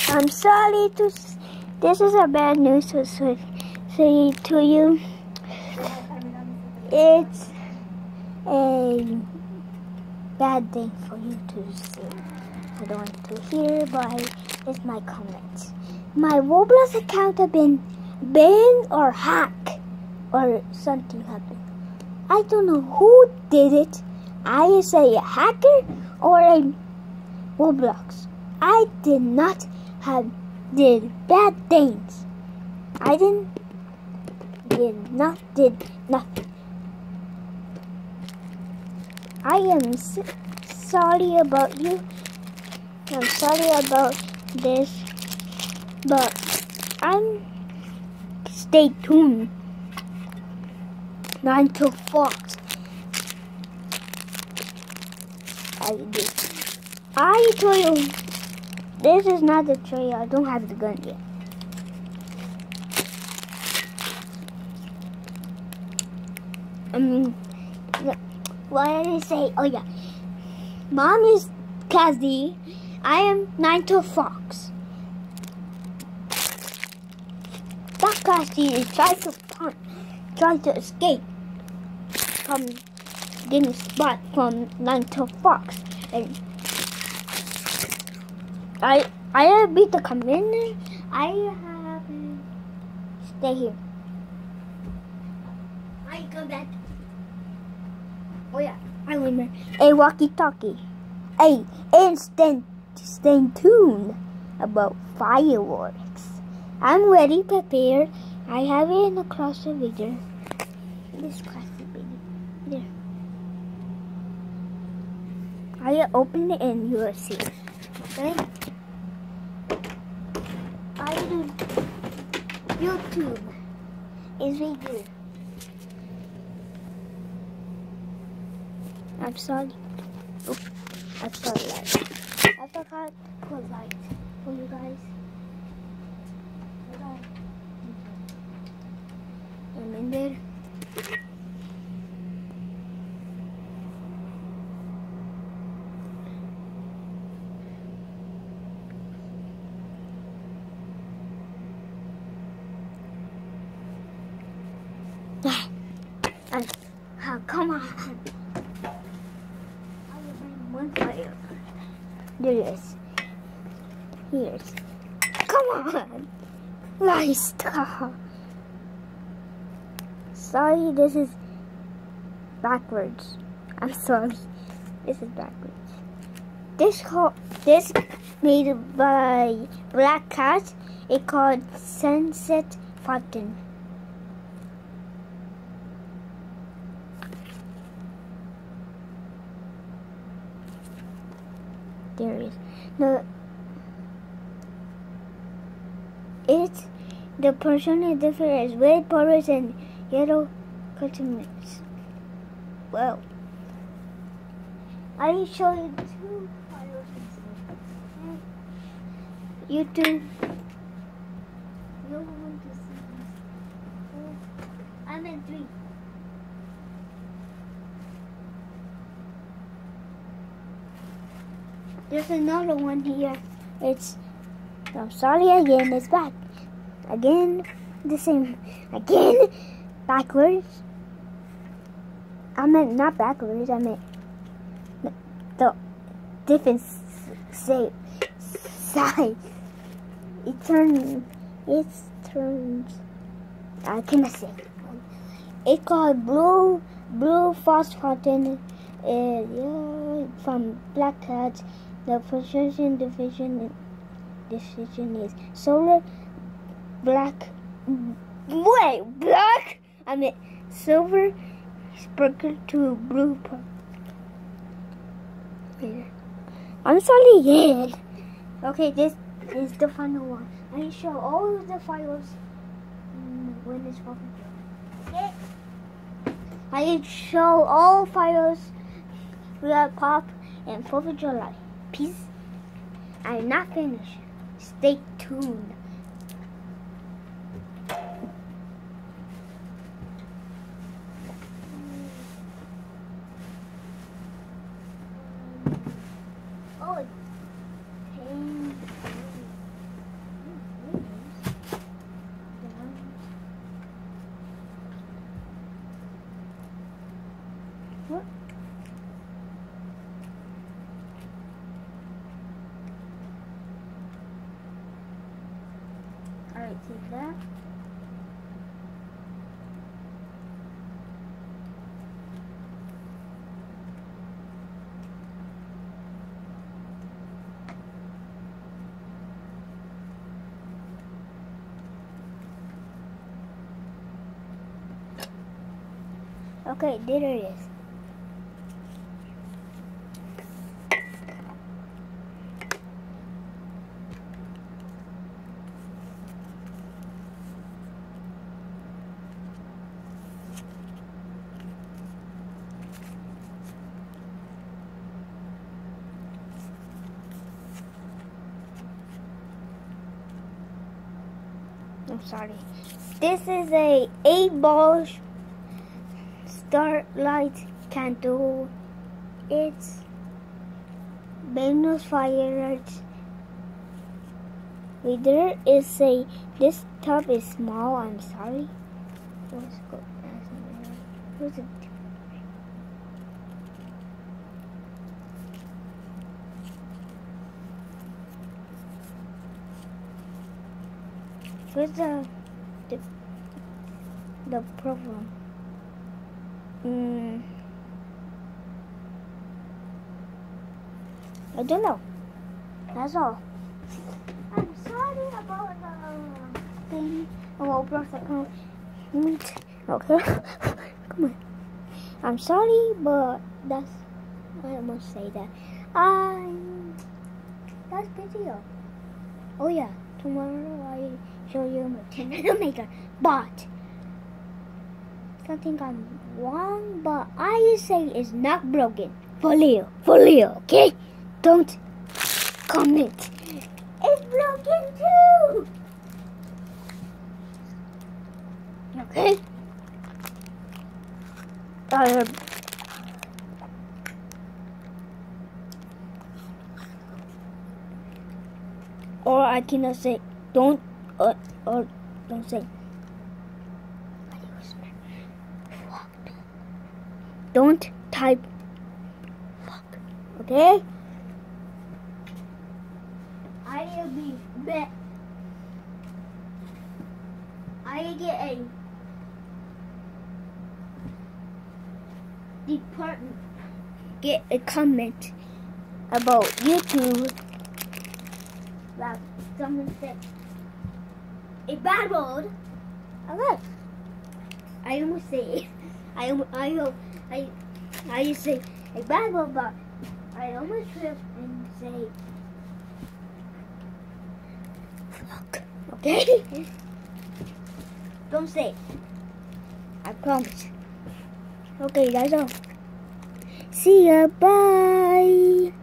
I'm sorry to. This is a bad news to say to you. It's a bad thing for you to say. I don't want to hear, but it's my comments. My Roblox account have been banned or hacked or something happened. I don't know who did it. I say a hacker or a Roblox. I did not did bad things. I did nothing. I am sorry about you. I'm sorry about this, but stay tuned. 9 to Fox. I told you, this is not the trailer. I don't have the gun yet. What did I say? Oh yeah. Mom is Cassie. I am 9 to Fox. That Cassie is trying to escape from getting spot from 9 to Fox. And I have beat the commander. I have stay here. I come back. Oh yeah, I remember a walkie-talkie. Stay tuned about fireworks. I'm ready, prepared. I have it in the closet video. This closet baby. There. I open it and you will see. Okay? I do YouTube is right here. I'm sorry. Oops. I forgot light. I forgot to put light for you guys. I'm in there. Come on. I will bring one fire. There it is. Here's. Come on. Nice. Sorry, this is backwards. I'm sorry. This is backwards. This made by Black Cat. It called Sunset Fountain. There is the person is different as red borders and yellow cartoons. Well, I show you 2 files. YouTube. You want to see this? I'm in 3. There's another one here. I'm sorry again, it's back. Again, the same. Again, backwards. I meant not backwards, I meant the different side. It turns, I cannot say. It's called Blue Frost Fountain, from Black Cat. The decision is solar black. Wait, black? I mean silver sparkle to blue. I'm sorry again. Okay, this is the final one. I show all of the files when it's popping. Okay. I show all files without pop and 4th of July. Peace. I'm not finished. Stay tuned. Oh, Alright, take that. Okay, there it is. I'm sorry. This is a 8-ball starlight candle. It's Venus fireworks. There is a. This tub is small. I'm sorry. Let's go. Where's it? Where's the problem? I don't know. That's all. I'm sorry about the thing. Roblox account. Okay. Come on. I'm sorry, but I must say that. That's video. Oh yeah. Tomorrow I show you my tornado maker, but something gone wrong. But I say it's not broken. For real, okay? Don't comment. It's broken too. Okay? Or I cannot say don't or don't say. Don't type fuck. Okay? I will be bet. I get a department. Get a comment about YouTube. Like someone said a bad word. Okay. I almost say I say a bad word, but I almost trip and say fuck. Okay? Don't say it. I promise. Okay, that's all. See ya. Bye.